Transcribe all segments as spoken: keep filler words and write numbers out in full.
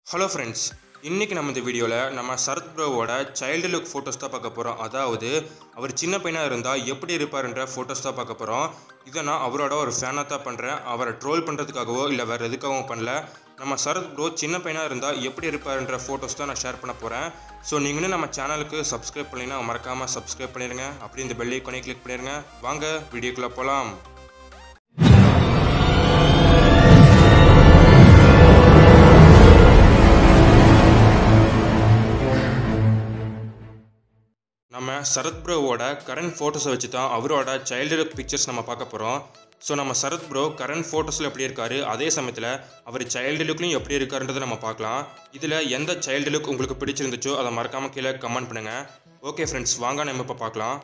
Hello friends, இன்னைக்கு நம்ம இந்த வீடியோல நம்ம சரத் ப்ரோவோட சைல்டு லுக் போட்டோஸ் தான் பார்க்க போறோம். அதாவது அவர் சின்ன பையனா இருந்தா எப்படி இருப்பாருன்ற போட்டோஸ் தான் பார்க்க போறோம். இத நான் அவரோட ஒரு ஃபேனா தான் பண்றேன். அவரை ட்ரோல் பண்றதுக்காகவோ இல்ல வேற எதுக்காகவும் பண்ணல. நம்ம சரத் ப்ரோ சின்ன பையனா இருந்தா எப்படி இருப்பாருன்ற போட்டோஸ் தான் நான் ஷேர் பண்ண போறேன். சோ நீங்களும் நம்ம சேனலுக்கு சப்ஸ்கிரைப் பண்ணலைனா மறக்காம சப்ஸ்கிரைப் பண்ணிருங்க. அப்படியே இந்த பெல் ஐகானை கிளிக் பண்ணிருங்க. வாங்க வீடியோக்குள்ள போலாம். நம்ம சரத் ப்ரோவோட கரண்ட் ஃபோட்டோஸை வச்சு தான் அவரோட சைல்டு லுக் பிக்சர்ஸ் நம்ம பார்க்க போகிறோம். ஸோ நம்ம சரத் ப்ரோ கரண்ட் ஃபோட்டோஸில் எப்படி இருக்காரு, அதே சமயத்தில் அவர் சைல்டு லுக்லையும் எப்படி இருக்காருன்றதை நம்ம பார்க்கலாம். இதில் எந்த சைல்டு லுக் உங்களுக்கு பிடிச்சிருந்துச்சோ அதை மறக்காமல் கீழே கமெண்ட் பண்ணுங்கள். ஓகே ஃப்ரெண்ட்ஸ், வாங்க நம்ம இப்போ பார்க்கலாம்.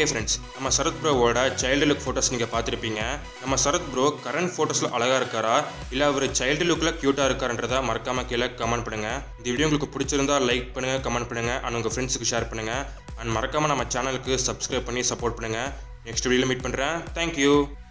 ஓகே ஃப்ரெண்ட்ஸ், நம்ம சரத் ப்ரோவோட சைல்டு லுக் ஃபோட்டோஸ் நீங்கள் பார்த்துருப்பீங்க. நம்ம சரத் ப்ரோ கரண்ட் ஃபோட்டோஸில் அழகாக இருக்காரா இல்லை அவர் சைல்டு லுக்கில் க்யூட்டாக இருக்காருன்றதை மறக்காமல் கீழே கமெண்ட் பண்ணுங்கள். இந்த வீடியோ உங்களுக்கு பிடிச்சிருந்தா லைக் பண்ணுங்கள், கமெண்ட் பண்ணுங்கள் அண்ட் உங்கள் ஃப்ரெண்ட்ஸுக்கு ஷேர் பண்ணுங்கள். அண்ட் மறக்காமல் நம்ம சேனலுக்கு சப்ஸ்கிரைப் பண்ணி சப்போர்ட் பண்ணுங்கள். நெக்ஸ்ட் வீடியோவில் மீட் பண்ணுறேன். தேங்க்யூ.